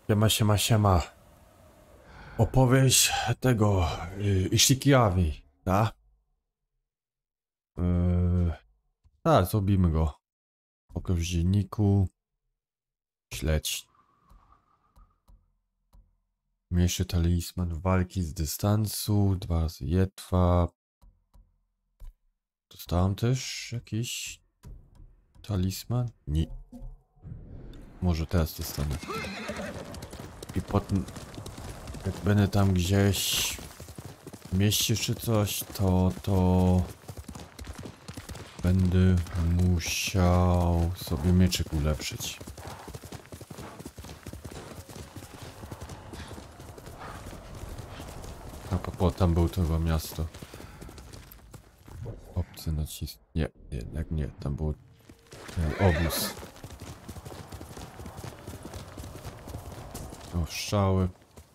Siema, siema, siema. Opowieść tego Ishikiawi, tak? Tak, zrobimy go. Pokaż w dzienniku. Śledź. Mniejszy talizman walki z dystansu. 2 razy jetwa. Dostałem też jakiś talizman? Nie. Może teraz dostanę. I potem, jak będę tam gdzieś w mieście czy coś, to będę musiał sobie mieczyk ulepszyć. A tam był to chyba miasto. Obcy nacisk. Nie, jednak nie. Tam był obóz. O, strzały.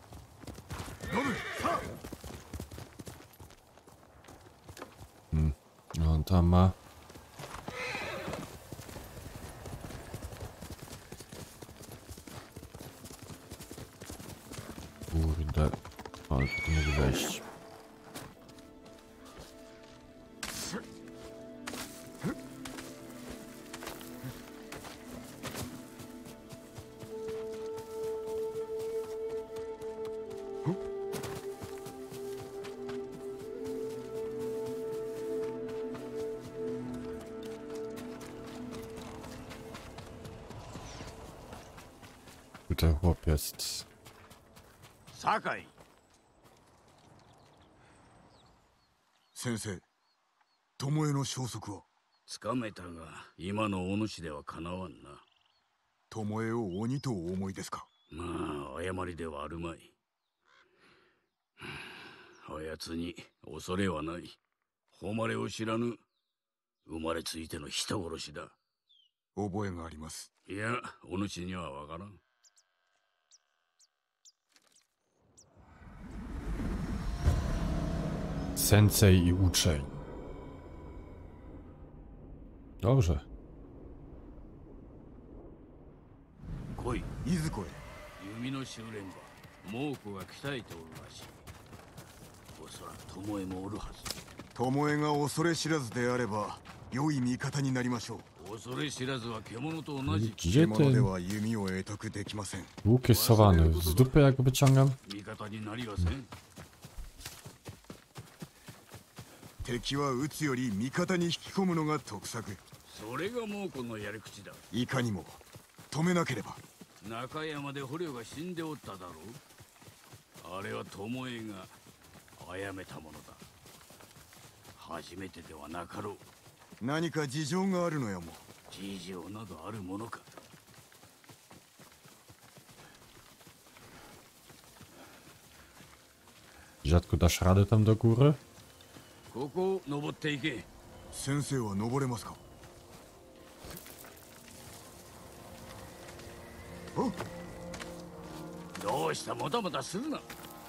No on tam ma. Kurde. Ale tu nie mogę wejść. Tutaj chłop jest. Sakai. 先生、巴の消息はつかめたが、今のお主ではかなわんな。 巴を鬼とお思いですか。 まあ、誤りではあるまい。あやつに恐れはない。誉れを知らぬ。生まれついての人殺しだ。 覚えがあります。 いや、お主にはわからん。 Sensei i uczeń. Dobrze. 来い。 いずこへ。 弓の修練場。猛虎が鍛えておるらしい。おそらく巴もおるはず。 巴が恐れ知らずであれば良い味方になりましょう。 恐れ知らずは獣と同じ。 Gdzie 獣で ten は弓を得得できません。 łuk jest schowany? Z dupy jak go wyciągam? 味方になりはせん。 敵は撃つより味方に引き込むのが得策。 それが猛虎のやり口だ。 いかにも止めなければ。 中山で捕虜が死んでおっただろう。あれは巴が殺めたものだ。初めてではなかろう。 何か事情があるのやも。 事情などあるものか。 Dziadku, dasz radę tam do góry? ここを登っていけ。 先生は登れますか。 どうしたもたもたするな。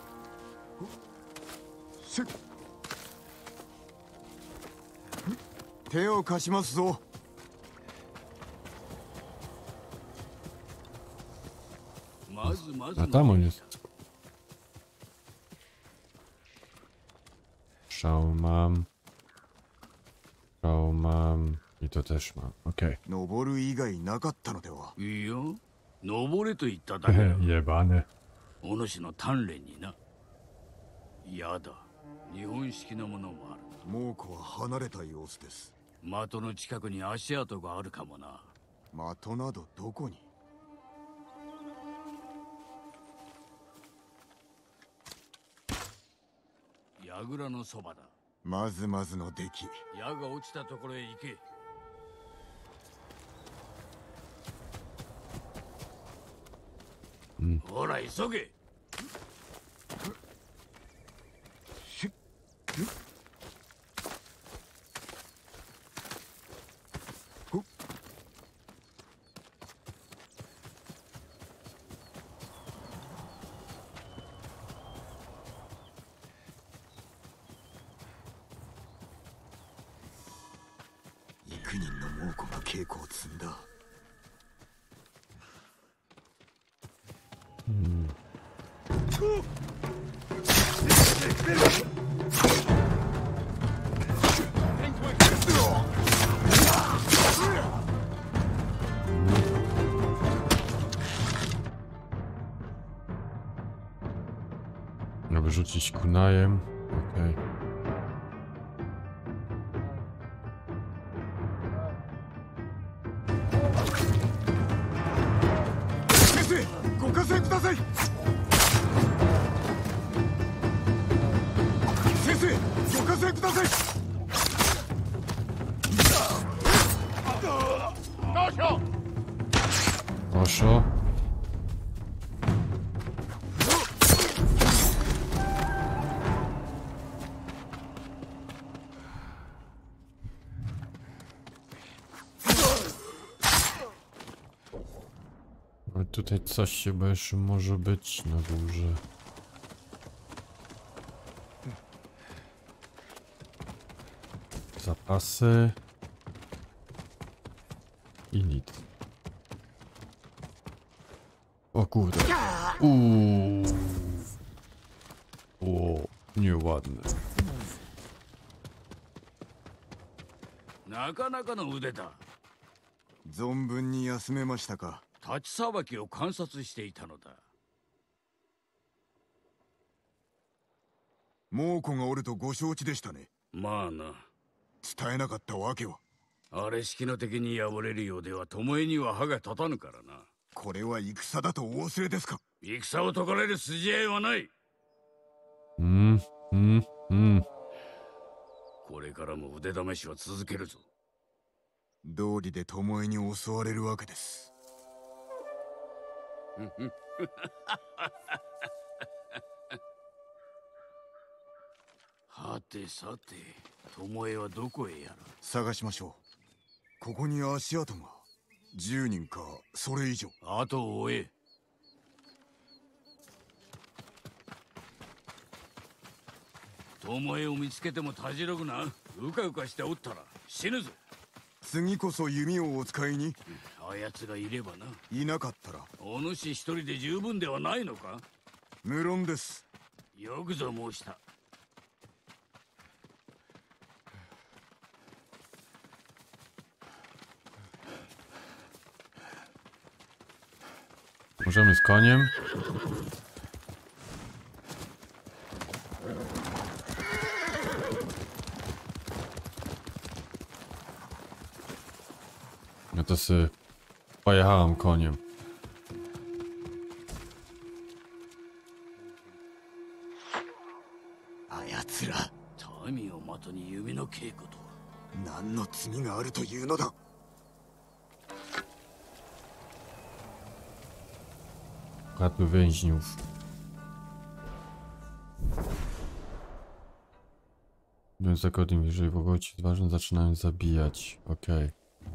手を貸しますぞ。 まずまず A tam on jest. Strzał mam. Strzał mam. I to też mam. Okej. 登る以外なかったのでは。 いいよ。登れと言っただけだ。 Jebane. お主の鍛錬にな。やだ。日本式のものもある。 猛虎は離れた様子です。 的の近くに足跡があるかもな。 的などどこに。 櫓のそばだ。 まずまずの出来。 矢が落ちたところへ行け。ほら急げ。 幾人の猛虎が稽古を積んだ。 Aby rzucić kunajem. Okej. Oszo. Ale tutaj coś się chyba jeszcze może być na górze. Zapasy. I nic. O kurde. O, nieładne. なかなかの腕だ。 存分に休めましたか。 立ちさばきを観察していたのだ。 猛虎がおるとご承知でしたね。 まあな。 伝えなかったわけは。 あれ式の敵に敗れるようでは巴には歯が立たぬからな。 これは戦だとお忘れですか。 戦を解かれる筋合いはない。これからも腕試しは続けるぞ。 道理で巴に襲われるわけです。 はてさて、巴はどこへやら。 探しましょう。ここに足跡が10人かそれ以上。 後を追え。巴を見つけてもたじろぐな。うかうかしておったら死ぬぞ。 次こそ弓をお使いに。 あやつがいればな。 いなかったら。 お主一人で十分ではないのか。 無論です。 よくぞ申した。 Możemy z koniem. Ja to sobie pojechałem koniem. Aやつら。 民を的に弓の稽古とは。 何の罪があるというのだ。 Ratuj więźniów. Byłem zagodnym, jeżeli wrogowie ci odważni zaczynają zabijać. Okej.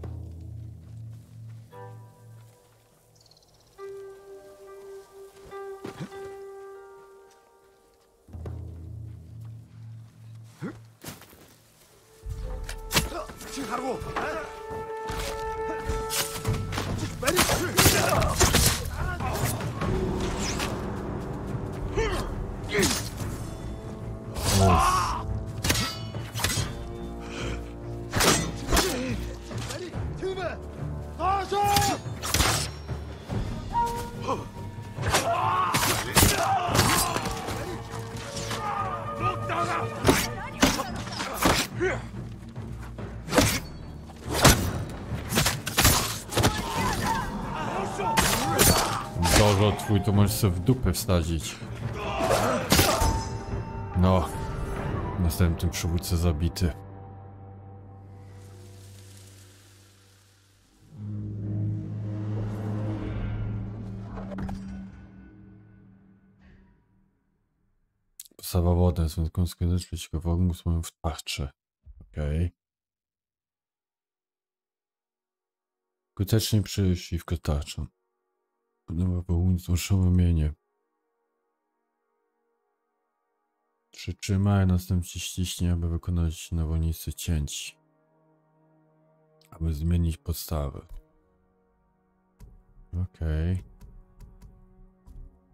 Zorro twój to możesz sobie w dupę wsadzić. No. Następny przywódca zabity. Podstawa woda, związką z koniecznością wrogu swoją w tarczy. Okej. Skutecznie przeciwko tarczom. Podoba południu oszałamienie. Przytrzymaj, następnie ściśnie, aby wykonać nawolnicy cięć. Aby zmienić podstawę. Okej.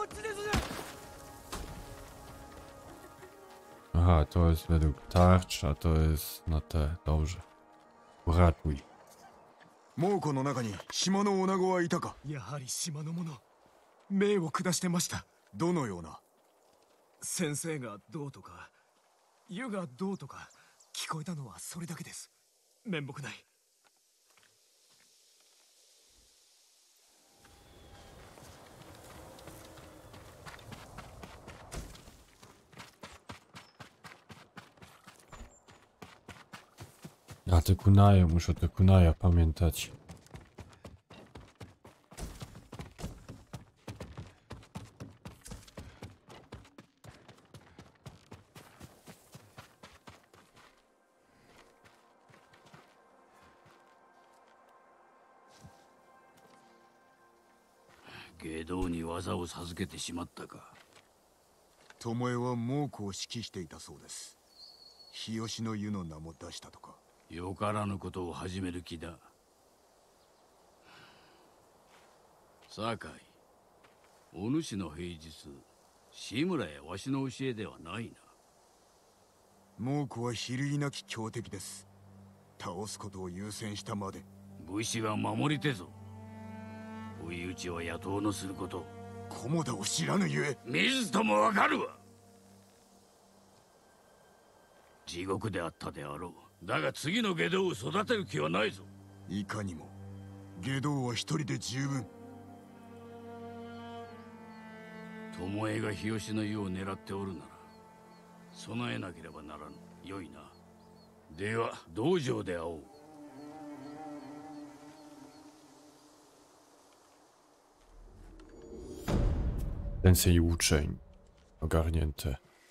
Aha, to jest według tarcz, a to jest na te. Dobrze. Uratuj. 猛虎の中に島の女子はいたか？ やはり島の者命を下してました。 どのような？ 先生がどうとか湯がどうとか聞こえたのはそれだけです。面目ない。 A te kunaje, muszę te kunaja pamiętać. 「外道に技を授けてしまったか。 巴は猛虎を指揮していたそうです。日吉の湯の名も出したとか。 よからぬことを始める気だ。酒井、お主の平日志村やわしの教えではないな。 猛虎は比類なき強敵です。倒すことを優先したまで。 武士は守り手ぞ。追い打ちは野党のすること。 菰田を知らぬゆえ。 見ずともわかるわ。地獄であったであろう。だが次の外道を育てる気はないぞ。 いかにも。外道は一人で十分。 巴が日吉の湯を狙っておるなら備えなければならぬ。よいな。では道場で会おう。 Więcej uczeń. Ogarnięte.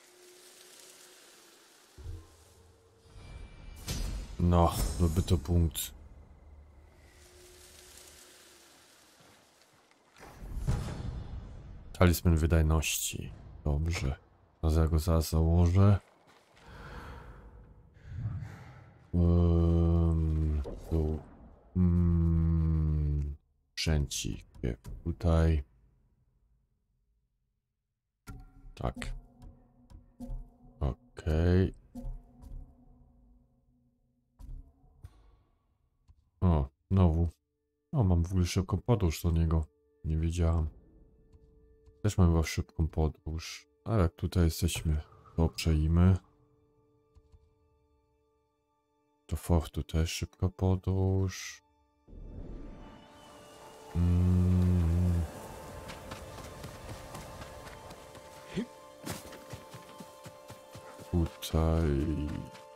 No, zdobyto punkt. Talizman wydajności. Dobrze. Ja go zaraz założę. Tu. Sprzęcik. Tutaj. Tak. Okej. O, znowu. O, mam w ogóle szybką podróż do niego. Nie wiedziałam. Też mam chyba szybką podróż. A jak tutaj jesteśmy, to przejmy. Do fortu też szybka podróż. Tutaj...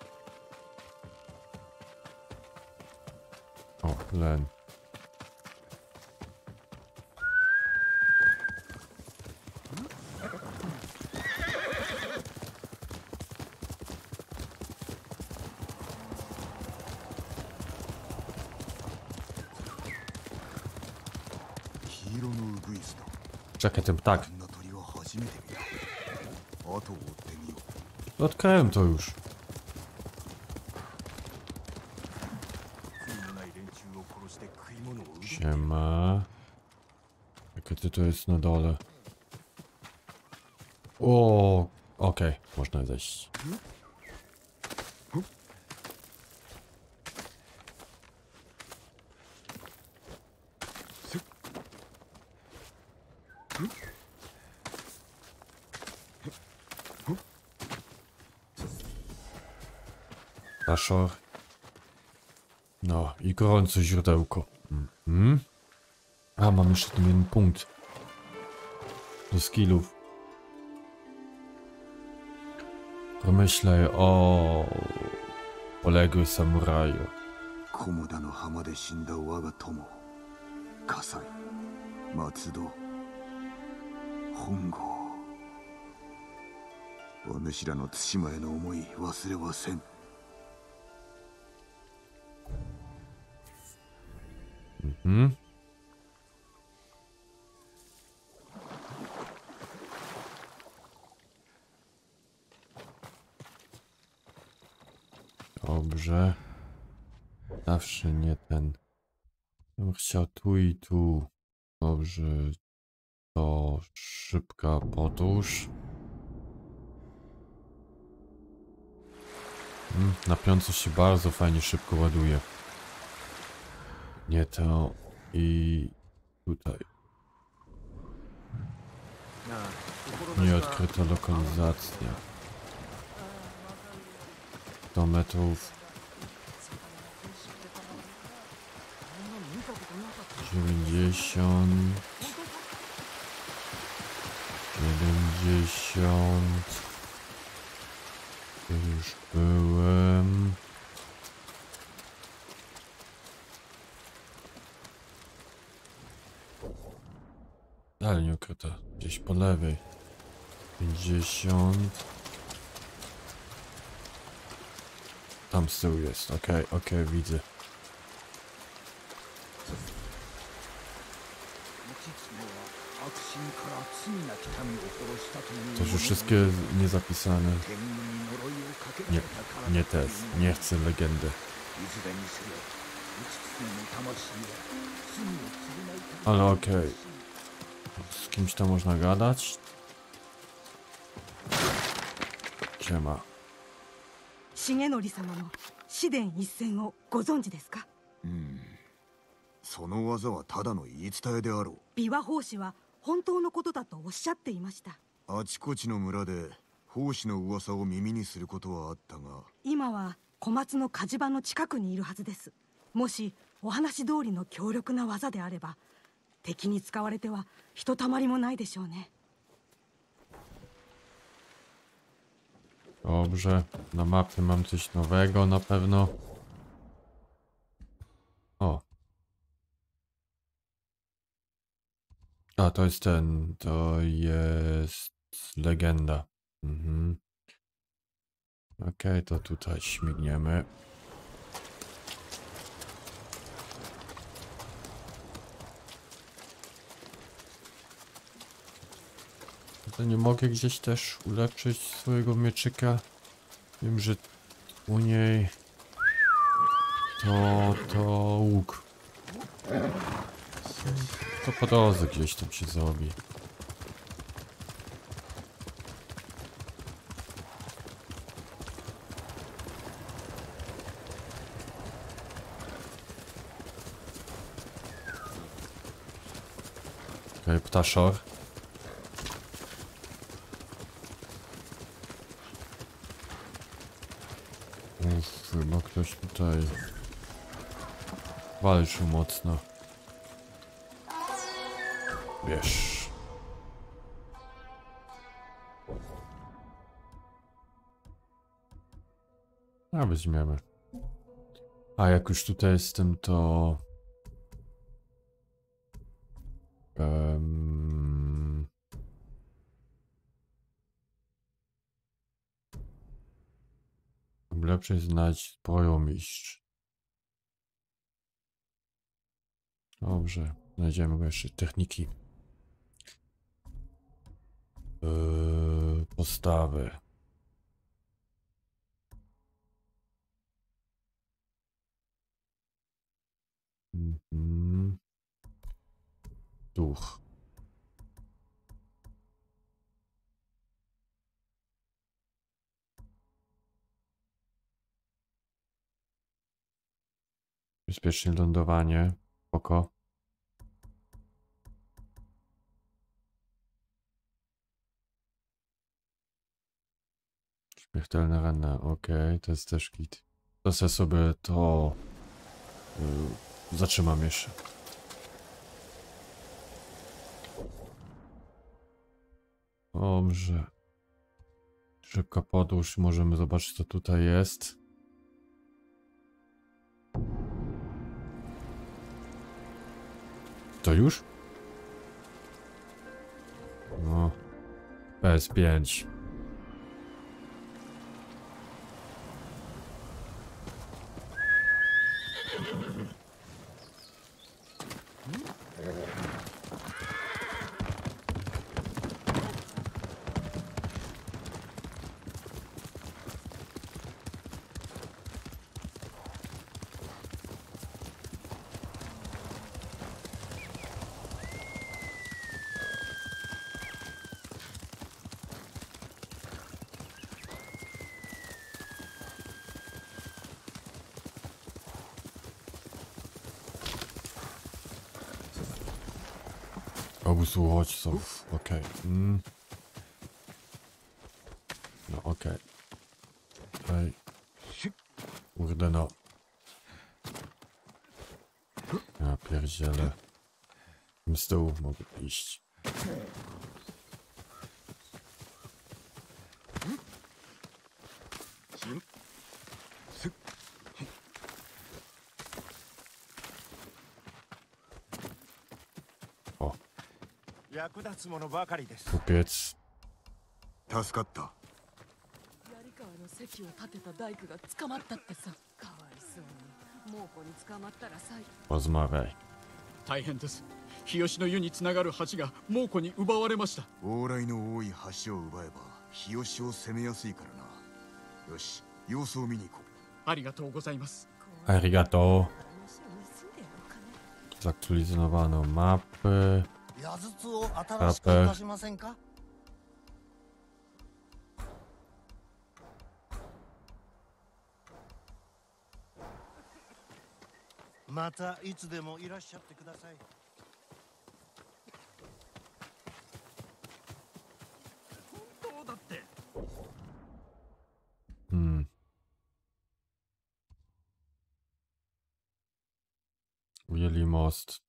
O, len. Czekaj, ten ptak. Dotknąłem to już. Siema. Jakie ty to jest na dole? O, okej, można zejść. Naszor. No i gorące źródełko. A, mam jeszcze ten jeden punkt. Do skillów. Pomyślaj o poległy samuraju. 菰田の浜で死んだ我が友、葛西、松戸、本郷。お主らの対馬への思い忘れはせん。 Dobrze. Zawsze nie ten. Ja bym chciał tu i tu. Dobrze. to szybka podróż. Na piątce się bardzo fajnie szybko ładuje. Nie to i tutaj. Nieodkryta lokalizacja. 100 metrów. 90. 70. Tu już byłem. Ale nie ukryta. Gdzieś po lewej. 50. Tam z tyłu jest. Okej, widzę. To już wszystkie niezapisane. Nie te. Nie chcę legendy. Ale okej. Z kimś tam można gadać? Siema. 重則様の紫伝一戦をご存知ですか？ その技はただの言い伝えであろ琵琶法師は本当のことだとおっしゃっていました。 う。あちこちの村で法師の噂を耳にすることはあったが、 今は小松の火事場の近くにいるはずです。もしお話通りの強力な技であれば、敵に使われてはひとたまりもないでしょうね。 Dobrze, na mapie mam coś nowego na pewno. O. A, to jest ten, to jest legenda. Okej, to tutaj śmigniemy. To nie mogę gdzieś też ulepszyć swojego mieczyka. Wiem, że u niej to łuk. To po drodze gdzieś tam się zrobi. Okej, ptaszor. Chyba ktoś tutaj walczył mocno. Wiesz. A weźmiemy. A jak już tutaj jestem, to... Lepszy znać zbrojomistrz. Dobrze, znajdziemy go jeszcze. Techniki. Postawy. Duch. Bezpieczne lądowanie. Spoko. Śmiertelna rana. Okej, to jest też kit. To sobie to zatrzymam jeszcze. Dobrze. Szybka podróż. Możemy zobaczyć, co tutaj jest. To już? No. PS5. Autobusu uchodźców. Okej. No okej. Okej. Kurde no. Ja pierdzielę. Z tyłu mogę iść. O, 役立つものばかりです。 kupiec. 助かった。 槍川の席を立てた大工が捕まったってさ。かわいそうに猛虎に捕まったら最後。 Porozmawiaj. 大変です。日吉の湯につながる橋が猛虎に奪われました。 往来の多い橋を奪えば日吉を攻めやすいからな。よし、様子を見に行こう。 ありがとうございます。 Arigato. Zaktualizowano mapy. 矢筒を新しくいたしませんか？またいつでもいらっしゃってください。 本当だって。 Ujęli most.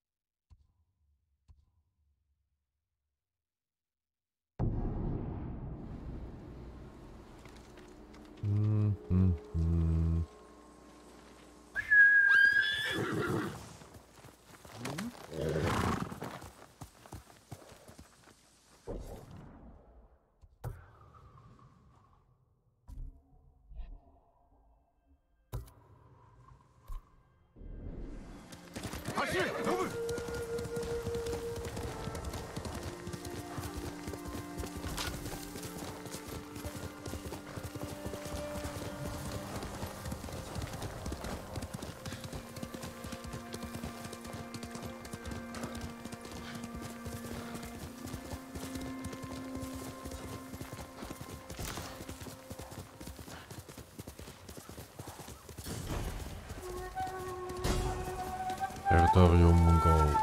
Terytorium Mongołów.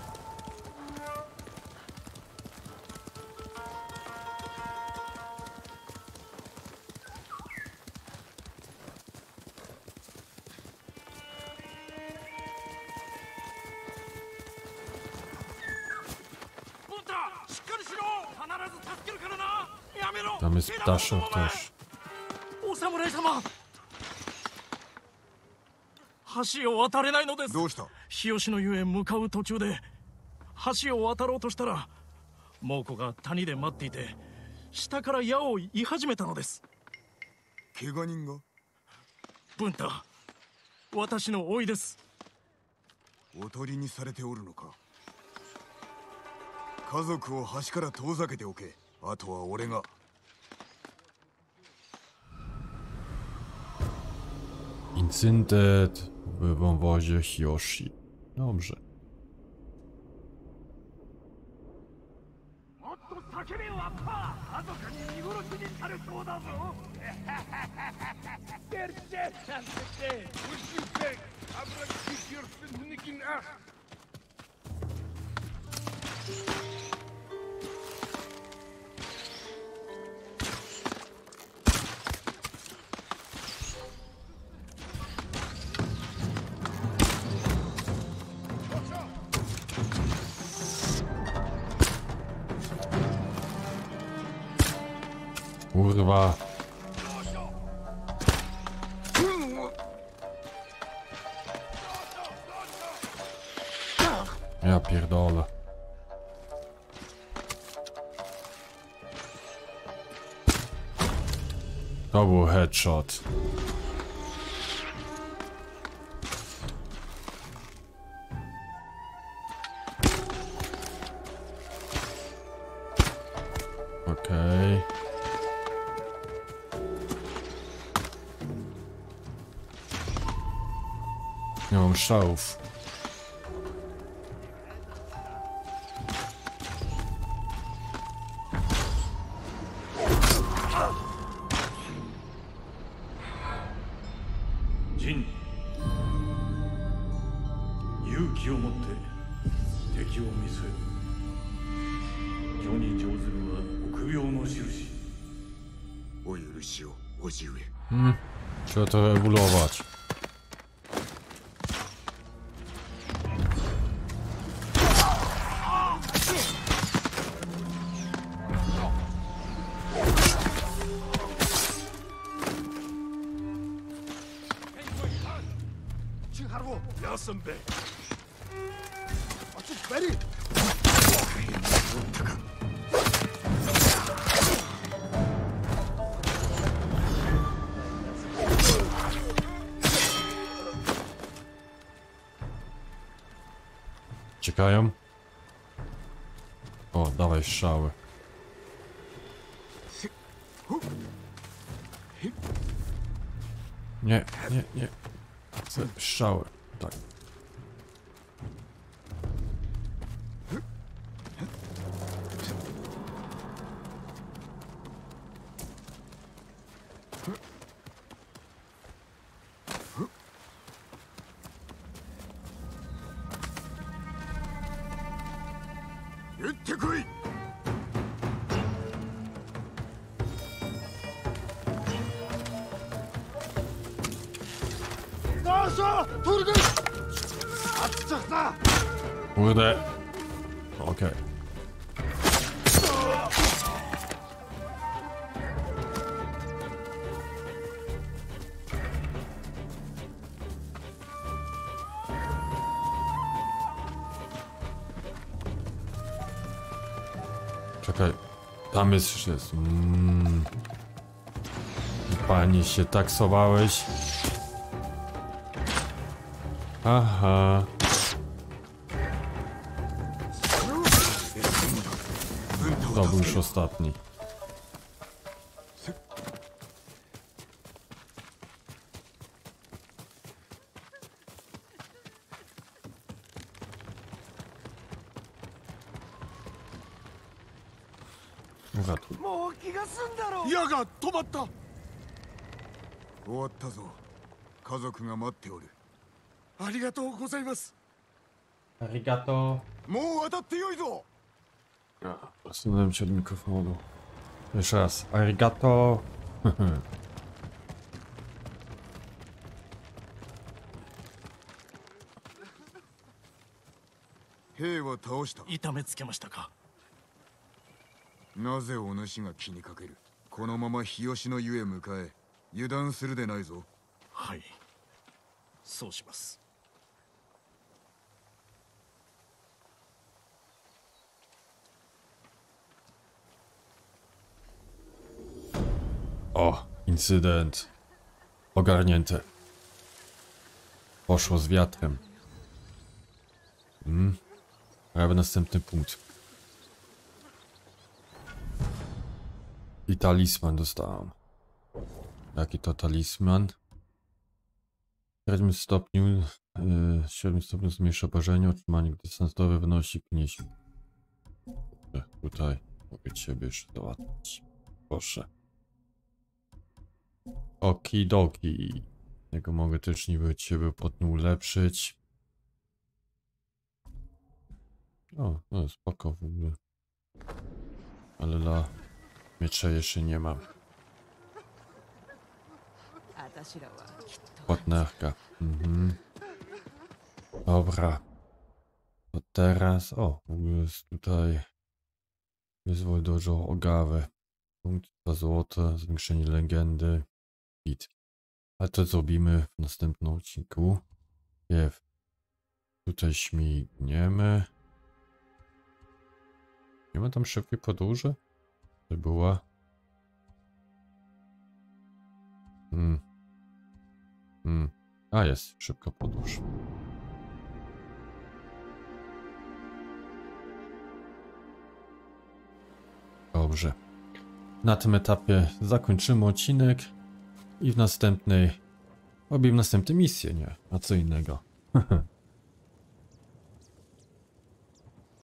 Tam jest ptaszek też. お侍様。橋を渡れないのです。 どうした？ 日吉の湯へ向かう途中で橋を渡ろうとしたら猛虎が谷で待っていて下から矢を射始めたのです。 怪我人が？ 文太、私の甥です。 おとりにされておるのか。家族を橋から遠ざけておけ。あとは俺が。 Incydent w wąwozie Hiyoshi. Dobrze. Kurwa. Ja pierdolę. To był headshot. Okej. Nie mam strzałów. Jin, 勇気を持って敵を見据える。 書に上ずるは臆病の印。 お許しを叔父上。 Trzeba to regulować. Czekają. O, dawaj strzały. Nie, nie, nie. Chcę strzały. Tak. Kurde. Okej. Czekaj. Tam jest... Panie, się taksowałeś. Aha. To był już ostatni. Uratuj. 矢が止まった。 終わったぞ。家族が待っておる。 ありがとうございます。 Arigato. もう渡ってよいぞ。 Odsunąłem się od mikrofonu. Jeszcze raz. Arigato. 兵は倒した。 痛めつけましたか。 なぜお主が気にかける。このまま日吉の湯へ向かえ。油断するでないぞ。 はい、そうします。 O, incydent. Ogarnięte. Poszło z wiatrem. Prawie następny punkt. I talisman dostałem. Jaki to talisman? W 7 stopniu zmniejsza obrażenie, otrzymanie dystansowe wynosi 50. Tutaj mogę ciebie jeszcze załatwić. Proszę. Okidoki. Tego mogę też niby ciebie potem ulepszyć. O, no spoko w ogóle. Ale dla miecza jeszcze nie mam. Płatnerka. Dobra. To teraz... O, w ogóle jest tutaj... Wyzwól dużo ogawę. Punkt 2 zł, zwiększenie legendy. Git. Ale to zrobimy w następnym odcinku. Tutaj śmigniemy. Nie ma tam szybkiej podróży? To była... A jest, szybka podróż. Dobrze. Na tym etapie zakończymy odcinek i w następnej robimy następne misje, nie? A co innego.